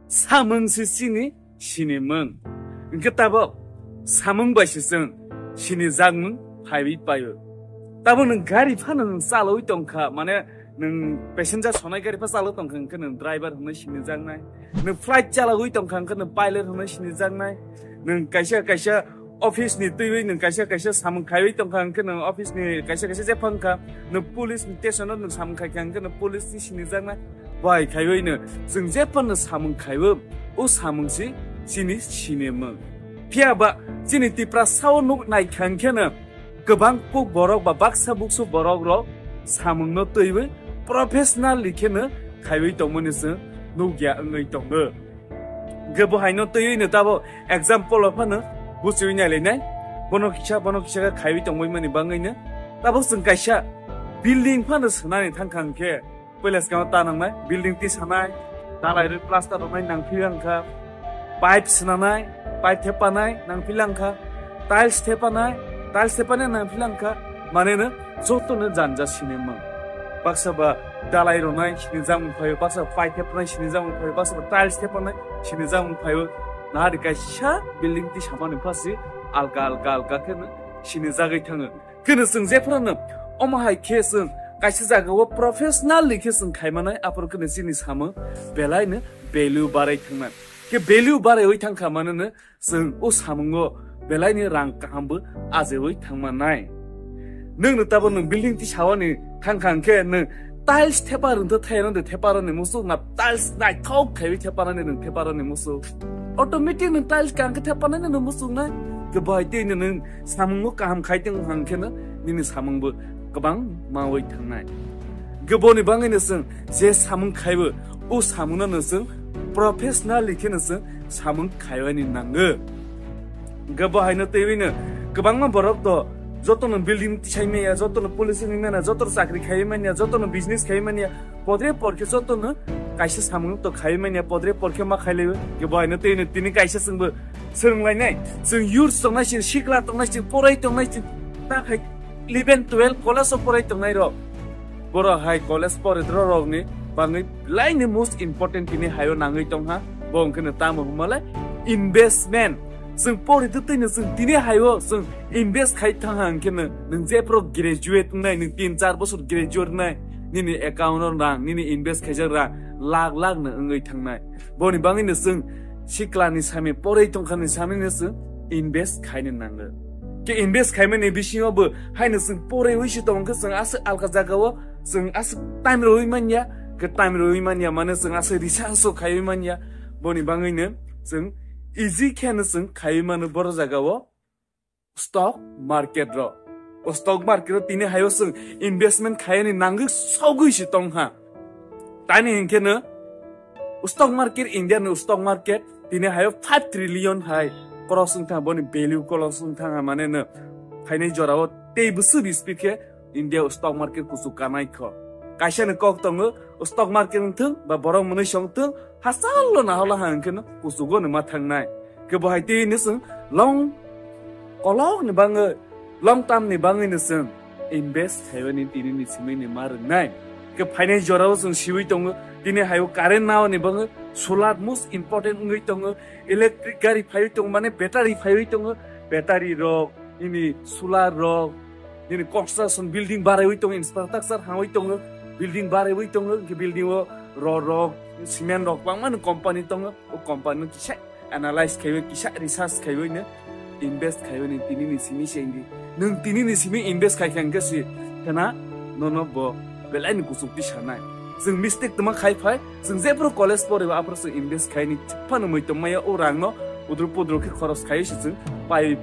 사멍시 시니 시니멍 그따보 사멍바시성 시니 장멍 파이비 빠요 따보는 가리 파는 살로이 똥카 만에 능 패신저 소나이 가리 파 살로 똥칸 그는 드라이버 하는 시니 장나이 능 플라이트 잘하고 똥칸 그는 파일럿 하는 시니 장나이 능 가샤 office ni tui nung kaisa samung khai tongkhang ke nung office ni kaisa jepang ka nung police ni station nung samung khai kang ke nung police ni sini jangna bai khai ne jeng jepan na samung khai o samung si sini sinema pia ba sini tipra saw nuk nai khang ke na gobang puk borok ba baksa buksu borok ro samung no tui professional likhe na khai tongmoni se nugya ngai tonggo gebo haino tui ne tabo example of na busunya lenai bono kisha ga khai tongmoi mani bangainya tabo sung kaisa building phana sanani thangkhang ke pelas ka ta nang mai building ti sanai dalai ri plaster ronai nang philang kha pipe sanai pipe thepanai nang philang kha tiles thepanai nang philang kha mane na joto na janja sinema baksa ba dalai ronai sinijang phayo baksa pipe thepanai sinijang phayo baksa tiles thepanai sinijang phayo 나리 가샤 빌딩 티 샤마는 파시 알가 ken 신이 자게 탕은 그는 승제프라는 어마하이 케슨 가시자고 프로페셔널리 케슨 카이마나이 앞으로 그는 신이 사모 벨라이는 밸류 바라이 탕만 그 밸류 바라이 의 탕카마는 승오 사문고 벨라이니 랑카함부 아제의 탕만나이 능는 따보는 빌딩 티 샤와니 탕칸케는 tiles 태바른 더 타이는데 태바른의 모습 나 tiles 나이 톡 개위 태바른의 태바른의 모습 automatic 는 tiles 깡게 태바른의 모습 나 그바이 때는 사문고 감 가이팅 한케는 니네 사문부 그방 마오이 탕나이 그보니 방에는 제 사문 카이브 오 사문은 프로페셔널 리케는 사문 카이와니 난거 그바이는 때위는 그방만 버럭도 저토는 빌딩 차이메야 저토는 폴리스닝메나 저토는 사크리 카이메냐 저토는 비즈니스 카이메냐 포드레 포르케 저토는 가이시 사문 또 카이메냐 포드레 포르케 마 카이레 게 바이는 때는 티니 가이시 승부 승라이네 승 유르 성나시 시클라 동나시 포라이 동나시 딱 리벤 12 콜라서 포라이 동나이로 보라 하이 콜레스 포르드로로니 방이 라이네 모스트 임포र्टेंट 티니 하요 나응이 동하 봉크는 따모 말래 인베스트먼트 जों परिदतैनो जों दिनै हायो जों इनभेस्ट खायथांहां केनो नों जेफ्रो ग्रेजुएट नाय नों 3-4 बोसोर ग्रेजुएट नाय निनि एकाउन्टआव रां निनि इनभेस्ट खायजा रां लाख नो ओंगै थांनाय बनि बाङैनो जों सिक्लानि सामे परितंखानि सामेनो जों इनभेस्ट खायनो नांगो के इनभेस्ट खायमानि बिसिङावबो हायनो जों परिवैसो दंखो जों आसो आलगा जागाव जों आसो टाइम रहिमानिया के टाइम रहिमानिया माने जों आसो रिसार्च खायमानिया बनि बाङैनो जों easy 캐너슨 가이마는 벌어자가워 stock market 로 stock market 티네 하요슨 investment 가이니 난그 서구시 동하 다니 인케는 stock market 인디아는 stock market 티네 하요 5 trillion 하이 크로스응타 보니 value 크로스응타 마네는 파이낸저라고 테이브스 비스피케 인디아 stock market 구수까나이커 가시는 꼭동어 stock market 등 바보랑 문의 성등 하살로 나올라 한케는 구수고는 마탕나이 그 바이티 니슨 long 콜롱 니방어 long term 니방이 니슨 invest 해원인 티니 시메니 마르나이 그 파이낸저라고 선 시위동어 티네 하요 카렌 나오 니방어 solar most important ngui 동어 electric 가리 파이 동 마네 배터리 파이 동어 배터리 로 이니 solar 로 이니 construction building 바레 동 infrastructure 하위 동어 building barai wei tong ke building wo ro cement rok bangman company tong o company kisa analyze khaiwe kisa research khaiwe ne invest khaiwe ne tini ni simi sendi nung tini ni simi invest khai khang gasi kana no bo belai ni kusuk ti sanai जों mistake tama khai phai जों जेब्रो college pore ba apro जों invest khai ni phanu moi tong maya o rang no udru podru ke khoros khai si जों pai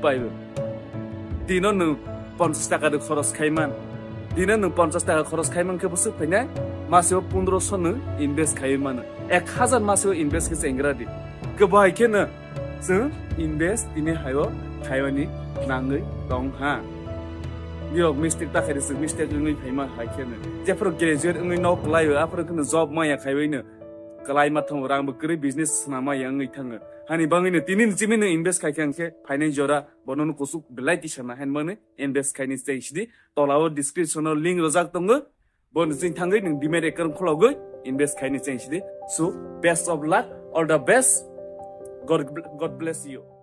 dino no 50 টাকা de khoros khaiman दिना नों 50 টাকা खरस खायमानखौ बोसो फैनाय मासेव 1500 नो इनभेस्ट खायमान 1000 मासेव इनभेस्ट के सेंग्रादि गोबायखेनो जों इनभेस्ट दिने हायो खायवानि नाङै दं हा बियो मिस्टेक ताखारि जों मिस्टेक नङै फैमा हायखेनो जेफोर ग्रेजुएट नङै नौ लायो आफोरखौनो जब माया खायवैनो कलाय माथाव रांबो करै बिजनेस नामा याङै थाङो हानि बाङैनो दिनि जिमिनो इनभेस्ट खायखांखे फाइनान्सजरा बननो कुसुक बिलाइति साना हेनमाने इनभेस्ट खायनि स्टेजदि तलाव डिस्क्रिप्शनाव लिंक रजाक दङ बन जिं थाङै नों डिमेट एकाउन्ट खोलावगै invest खाइने चाहिँ so best of luck, all the best. God bless you.